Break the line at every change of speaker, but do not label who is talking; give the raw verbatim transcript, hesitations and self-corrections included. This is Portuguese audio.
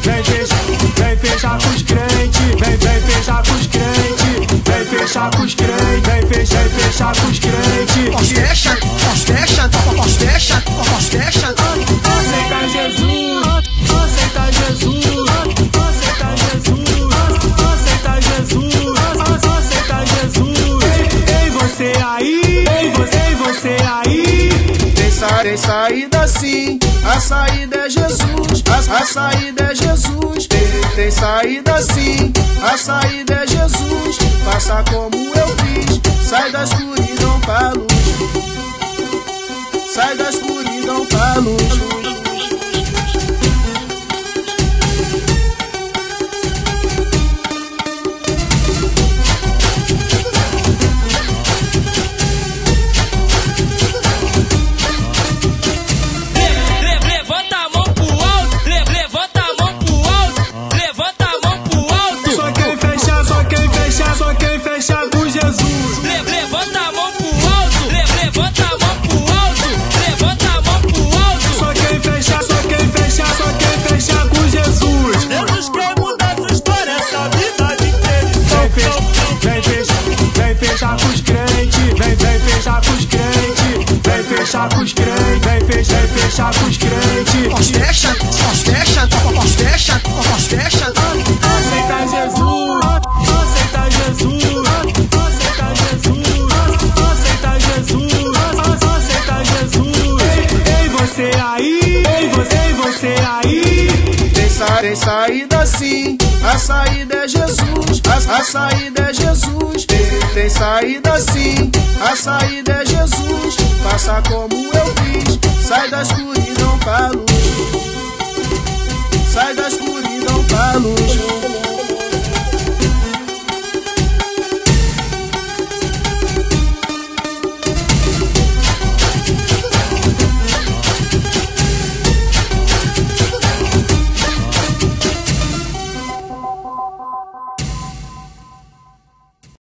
vem fechar, vem fechar com os crentes, vem, vem fechar com os crentes, vem fechar com os crentes, vem fechar, vem fechar com os crentes.
Pós fecha, pós fecha, pós fecha, pós fecha.
Aceita Jesus, aceita Jesus, aceita Jesus, aceita Jesus, aceita Jesus. Ei, você aí, ei, você, ei, você aí.
Tem, sa tem saída sim, a saída é Jesus, a, a saída é Jesus. Tem, tem saída sim, a saída é Jesus. Faça como eu fiz, sai da escuridão pra luz, sai da escuridão pra luz.
Fechar com os crentes, vem fechar, vem fechar com os crentes.
Pós fecha, pós fecha, pós fecha, pós fecha.
Aceita Jesus, aceita Jesus, aceita Jesus, aceita Jesus, aceita Jesus. Ei, ei, você aí, ei, você, ei, você aí.
Tem, sa tem saída sim, a saída é Jesus, a, a saída é Jesus. Tem, tem saída sim, a saída é Jesus. Faça como eu fiz, sai da escuridão pra luz, sai da escuridão.